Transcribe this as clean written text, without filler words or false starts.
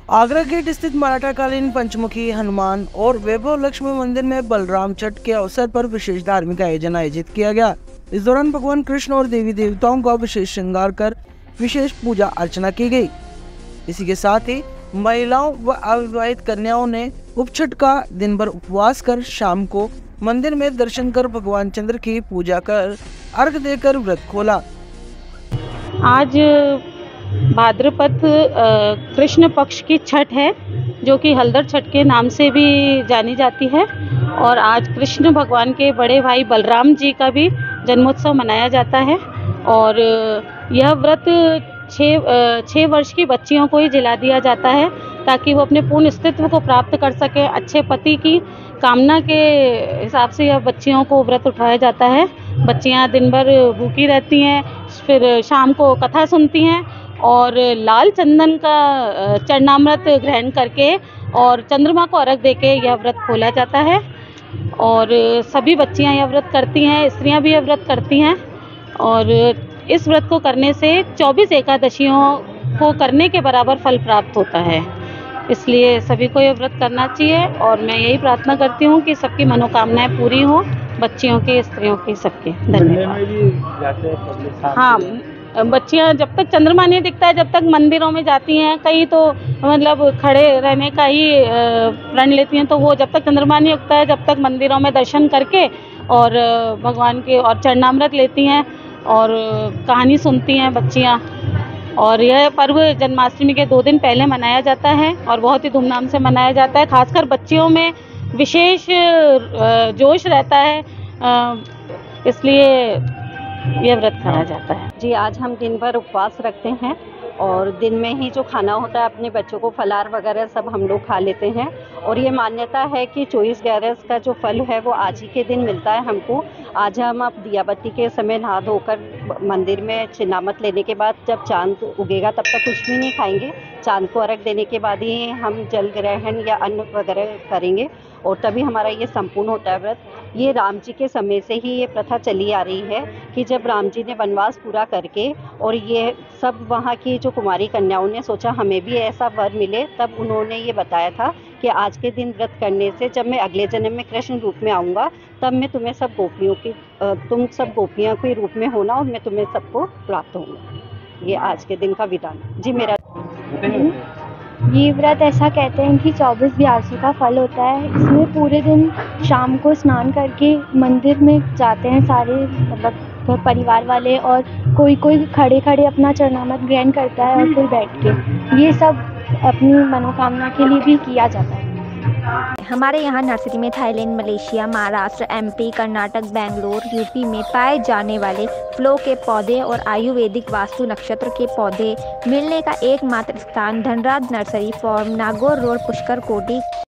Agra gate स्थित मराठाकालीन पंचमुखी हनुमान और वैभव लक्ष्मी मंदिर में बलराम छठ के अवसर पर विशेष धार्मिक आयोजन आयोजित किया गया। इस दौरान भगवान कृष्ण और देवी देवताओं का विशेष श्रृंगार कर विशेष पूजा अर्चना की गई। इसी के साथ ही महिलाओं व अविवाहित कन्याओं ने उपछठ का दिन भर उपवास कर शाम को मंदिर में दर्शन कर भगवान चंद्र की पूजा कर अर्घ देकर व्रत खोला। आज भाद्रपद कृष्ण पक्ष की छठ है, जो कि हलदर छठ के नाम से भी जानी जाती है। और आज कृष्ण भगवान के बड़े भाई बलराम जी का भी जन्मोत्सव मनाया जाता है। और यह व्रत 6 वर्ष की बच्चियों को ही जिला दिया जाता है, ताकि वो अपने पूर्ण अस्तित्व को प्राप्त कर सके। अच्छे पति की कामना के हिसाब से यह बच्चियों को व्रत उठाया जाता है। बच्चियां दिन भर भूखी रहती हैं, फिर शाम को कथा सुनती हैं और लाल चंदन का चरणामृत ग्रहण करके और चंद्रमा को अर्घ देके यह व्रत खोला जाता है। और सभी बच्चियां यह व्रत करती हैं, स्त्रियां भी यह व्रत करती हैं। और इस व्रत को करने से 24 एकादशियों को करने के बराबर फल प्राप्त होता है। इसलिए सभी को यह व्रत करना चाहिए और मैं यही प्रार्थना करती हूँ कि सबकी मनोकामनाएं पूरी हों, बच्चियों की, स्त्रियों की, सबके। धन्यवाद। हाँ, बच्चियां जब तक चंद्रमा नहीं दिखता है जब तक मंदिरों में जाती हैं। कई तो मतलब खड़े रहने का ही प्रण लेती हैं, तो वो जब तक चंद्रमा नहीं उगता है जब तक मंदिरों में दर्शन करके और भगवान के और चरणामृत लेती हैं और कहानी सुनती हैं बच्चियां। और यह पर्व जन्माष्टमी के 2 दिन पहले मनाया जाता है और बहुत ही धूमधाम से मनाया जाता है। खासकर बच्चियों में विशेष जोश रहता है, इसलिए यह व्रत करा जाता है। जी, आज हम दिन भर उपवास रखते हैं और दिन में ही जो खाना होता है अपने बच्चों को फलाहार वगैरह सब हम लोग खा लेते हैं। और ये मान्यता है कि 24 ग्यारस का जो फल है वो आज ही के दिन मिलता है हमको। आज हम अब दिया बत्ती के समय नहा धोकर मंदिर में चिन्नामत लेने के बाद जब चांद उगेगा तब तक कुछ भी नहीं खाएंगे। चांद को अर्घ देने के बाद ही हम जल ग्रहण या अन्न वगैरह करेंगे और तभी हमारा ये संपूर्ण होता है व्रत। ये राम जी के समय से ही ये प्रथा चली आ रही है कि जब राम जी ने वनवास पूरा करके और ये सब वहाँ की जो कुमारी कन्याओं ने सोचा हमें भी ऐसा वर मिले, तब उन्होंने ये बताया था कि आज के दिन व्रत करने से जब मैं अगले जन्म में कृष्ण रूप में आऊँगा तब मैं तुम्हें सब गोपियों की तुम सब गोपियों के रूप में होना और मैं तुम्हें सबको प्राप्त होंगे। ये आज के दिन का विधान जी मेरा। ये व्रत ऐसा कहते हैं कि 24 ग्यारसों का फल होता है। इसमें पूरे दिन शाम को स्नान करके मंदिर में जाते हैं सारे, मतलब परिवार वाले, और कोई खड़े खड़े अपना चरणामृत ग्रहण करता है और कोई बैठ के। ये सब अपनी मनोकामना के लिए भी किया जाता है। हमारे यहाँ नर्सरी में Thailand, Malaysia, Maharashtra, MP, Karnataka, Bangalore, UP में पाए जाने वाले फ्लो के पौधे और आयुर्वेदिक वास्तु नक्षत्र के पौधे मिलने का एकमात्र स्थान Dhanraj nursery farm, Nagaur road, Pushkar कोटी।